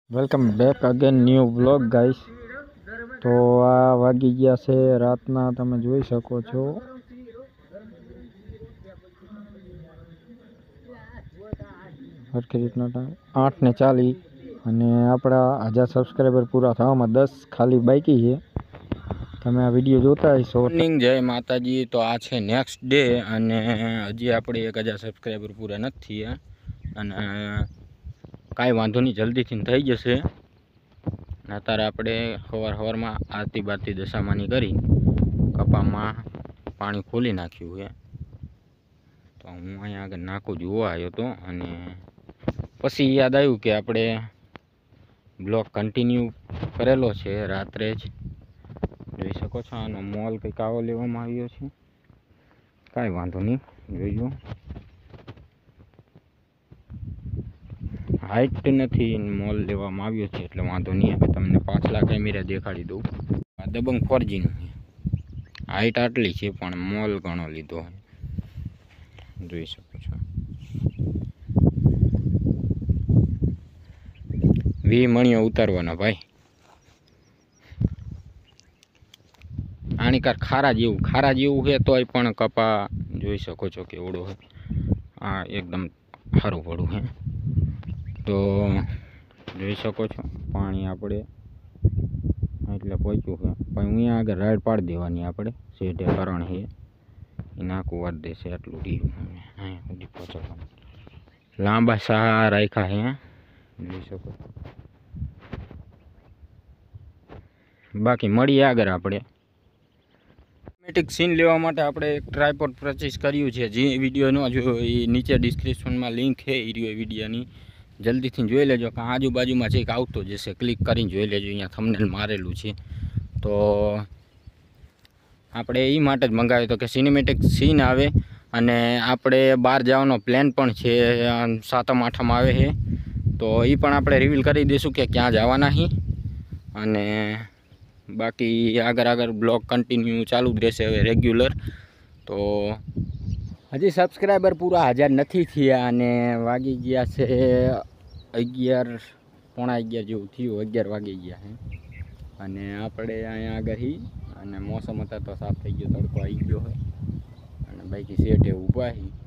Welcome back again new vlog guys. તો આ વાગી ગયા છે રાતના, તમે જોઈ શકો છો। સરખી રીતના ટાઈમ 8:40 અને આપણા 1000 સબસ્ક્રાઈબર પૂરા થવામાં 10 ખાલી બાકી છે। તમે આ વિડીયો જોતા હશો। મોર્નિંગ, જય માતાજી। તો આ છે નેક્સ્ટ ડે અને હજી આપણે 1000 સબસ્ક્રાઈબર પૂરા નથી થયા અને કાંઈ વાંધો નહીં, જલ્દીથી થઈ જશે। અત્યારે આપણે સવારમાં આરતી બારતી દશામાની કરી કપામાં પાણી ખોલી નાખ્યું છે। તો હું અહીંયા આગળ નાખું જોવા આવ્યો હતો અને પછી યાદ આવ્યું કે આપણે બ્લોગ કન્ટિન્યુ કરેલો છે રાત્રે જ, જોઈ શકો છો। આનો મોલ કંઈક આવો લેવામાં આવ્યો છે, કાંઈ વાંધો નહીં, જોઈજો। હાઈટ નથી, મોલ લેવામાં આવ્યો છે એટલે વાંધો નહીં। હવે તમને પાછલા કેમેરા દેખાડી દઉં। આ દબંગ 4G નું છે, હાઈટ આટલી છે પણ મોલ ઘણો લીધો છે, જોઈ શકો છો। 20 મણીઓ ઉતારવાના ભાઈ। આણીકાર ખારા જેવું છે તોય પણ કપા જોઈ શકો છો કેવડો છે। આ એકદમ સારું પડું છે, તો જોઈ શકો છો। પાણી આપણે એટલે પહોંચ્યું છે, પણ અહીંયા આગળ રાઈડ પાડી દેવાની આપણે, સેટે કારણ છે એ નાખું વાર દેશે આટલું રહ્યું। અહીંયા સુધી પહોંચવાનું લાંબા સા રાખ્યા છે, જોઈ શકો। બાકી મળીએ આગળ આપણે। ઓટોમેટિક સીન લેવા માટે આપણે એક ટ્રાયપોડ પરચેસ કર્યું છે। જે વિડીયો ન જોયો એ નીચે ડિસ્ક્રિપ્શનમાં લિંક છે એ વિડીયોની, જલ્દીથી જોઈ લેજો। કે આજુબાજુમાં ચેક આવતો જશે, ક્લિક કરીને જોઈ લેજો, અહીંયા થંબનેલ મારેલું છે। તો આપણે એ માટે જ મંગાવ્યો હતો કે સિનેમેટિક સીન આવે અને આપણે બહાર જવાનો પ્લાન પણ છે, 7મ 8મ આવે છે તો એ પણ આપણે રિવીલ કરી દઈશું કે ક્યાં જવાના છીએ। અને બાકી આગળ બ્લોગ કન્ટિન્યુ ચાલુ જ રહેશે હવે રેગ્યુલર। તો હજી સબસ્ક્રાઈબર પૂરા 1000 નથી થયા અને વાગી ગયા છે 11, પોણા 11 જેવું થયું, 11 વાગી ગયા છે અને આપણે અહીંયા આગળ હી અને મોસમ હતા તો સાફ થઈ ગયો, તડકો આવી ગયો છે અને બાકી સેટ એવું ઊભા હી।